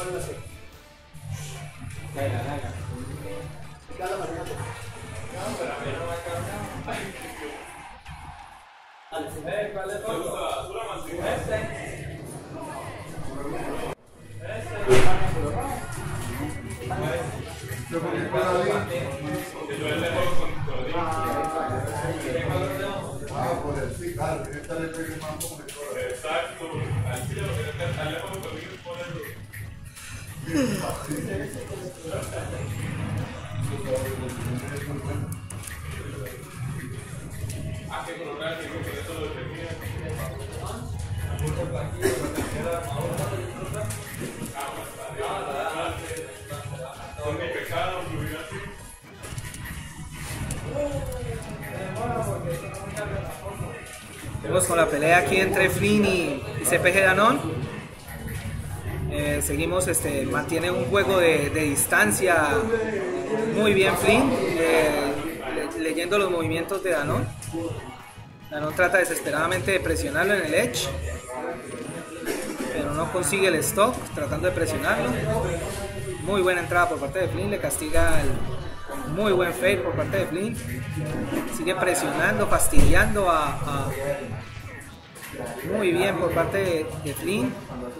Seguimos con la pelea aquí entre Flynn y CPG Danon. Seguimos, mantiene un juego de distancia muy bien Flynn, leyendo los movimientos de Danon. Danon trata desesperadamente de presionarlo en el edge, pero no consigue el stock, tratando de presionarlo. Muy buena entrada por parte de Flynn, le castiga el muy buen fade por parte de Flynn. Sigue presionando, fastidiando muy bien por parte de Flynn.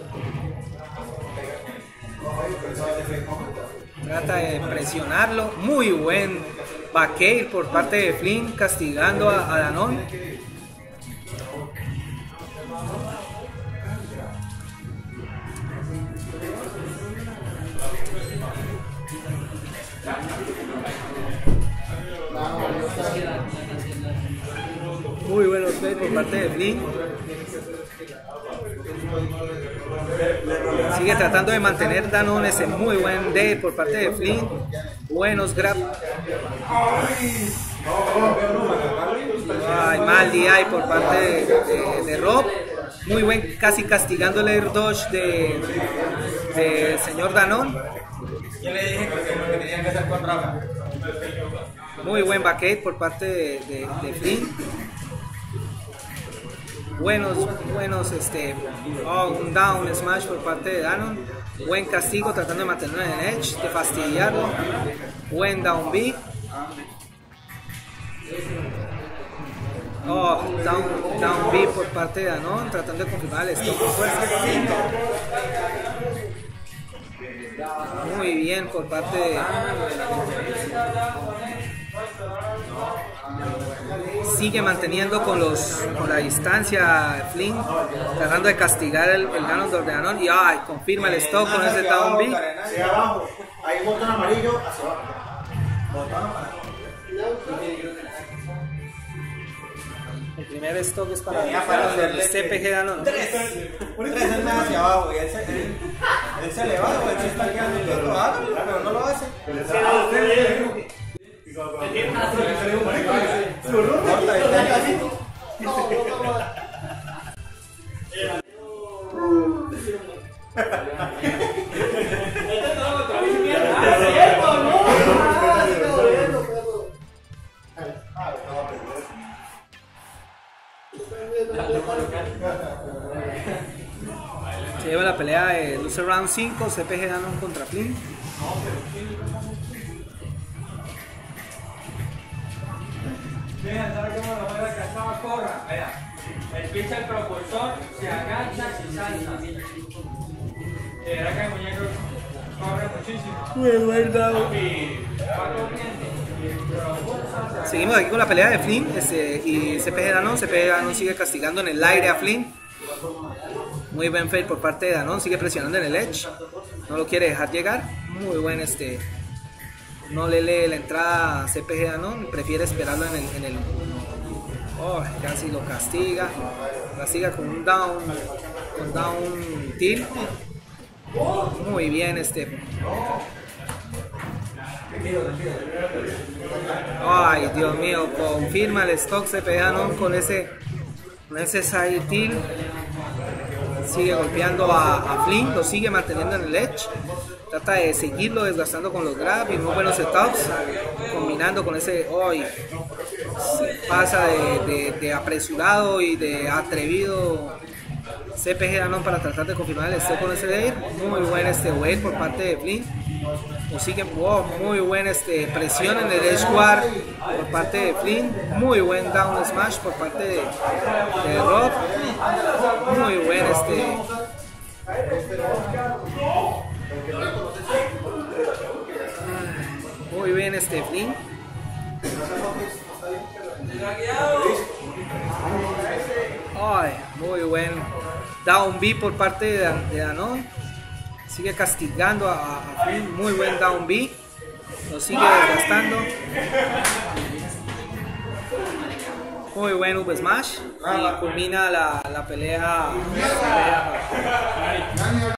Trata de presionarlo. Muy buen backade por parte de Flynn, castigando a Danon. Muy buenos plays por parte de Flynn. Sigue tratando de mantener Danon ese muy buen day por parte de Flynn. Buenos grab. Ay, mal DI por parte de Rob. Muy buen, casi castigando el air dodge de señor Danon. Yo le dije que tenían que hacer con Rafa. Muy buen backade por parte de Flynn. Buenos, un down smash por parte de Danon. Buen castigo tratando de mantenerlo en el edge, de fastidiarlo. Buen down B. Down B por parte de Danon, tratando de confirmar el stop con fuerza. Muy bien por parte de... Sigue manteniendo con la distancia Flynn, tratando de castigar el Ganondorf de Danon y confirma el stop con ese down B. Hacia abajo, hay un botón amarillo hacia abajo. Botón amarillo. El primer stop es para el CPG Danon. Tres hacia abajo y él se levanta, él se está quedando y lo haga, pero no lo hace. Se lleva la pelea de Loser Round 5, CPG Danon contra Flynn. ¿Sabes cómo la manera que estaba corra? Mira, el pincha el propulsor, se agacha y salta. De verdad que el muñeco corre muchísimo. Muy buen down. Va corriendo. Seguimos aquí con la pelea de Flynn y CPG Danon. CPG Danon sigue castigando en el aire a Flynn. Muy buen fail por parte de Danon, sigue presionando en el edge. No lo quiere dejar llegar. Muy buen no le lee la entrada a CPG Danon, prefiere esperarlo en el casi lo castiga con un down tilt. Muy bien ay, Dios mío, confirma el stock CPG Danon con ese side tilt. Sigue golpeando a Flynn, lo sigue manteniendo en el edge. Trata de seguirlo desgastando con los grabs y muy buenos setups, combinando con ese pasa de apresurado y de atrevido CPG Danon para tratar de confirmar el step con ese Dale. Muy buen wave por parte de Flynn. Consigue muy buen presión en el edge guard por parte de Flynn. Muy buen down smash por parte de Rob. Muy buen muy bien Flynn. Ay, muy buen down B por parte de Danon. Sigue castigando a Flynn. Muy buen down B. Lo sigue desgastando. Muy buen up smash. Y culmina la pelea.